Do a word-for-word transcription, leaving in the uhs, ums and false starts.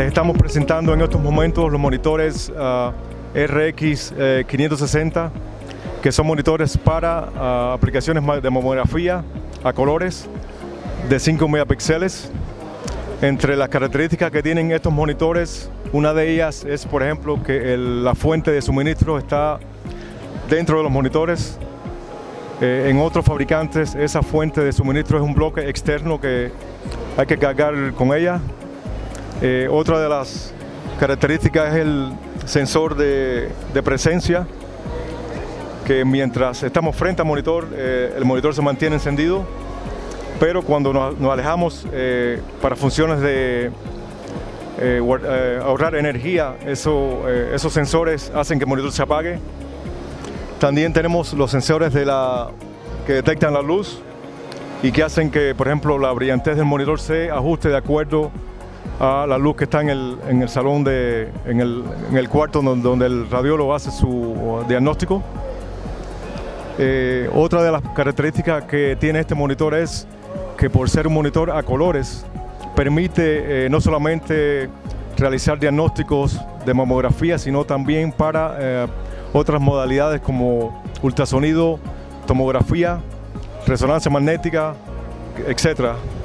Les estamos presentando en estos momentos los monitores uh, R X eh, quinientos sesenta, que son monitores para uh, aplicaciones de mamografía a colores de cinco megapíxeles. Entre las características que tienen estos monitores, una de ellas es, por ejemplo, que el, la fuente de suministro está dentro de los monitores. Eh, en otros fabricantes esa fuente de suministro es un bloque externo que hay que cargar con ella. Eh, otra de las características es el sensor de, de presencia, que mientras estamos frente al monitor, eh, el monitor se mantiene encendido, pero cuando nos, nos alejamos eh, para funciones de eh, eh, ahorrar energía, eso, eh, esos sensores hacen que el monitor se apague. También tenemos los sensores de la, que detectan la luz y que hacen que, por ejemplo, la brillantez del monitor se ajuste de acuerdo a la luz que está en el, en el salón, de, en, el, en el cuarto donde, donde el radiólogo hace su diagnóstico. Eh, otra de las características que tiene este monitor es que, por ser un monitor a colores, permite eh, no solamente realizar diagnósticos de mamografía, sino también para eh, otras modalidades como ultrasonido, tomografía, resonancia magnética, etcétera.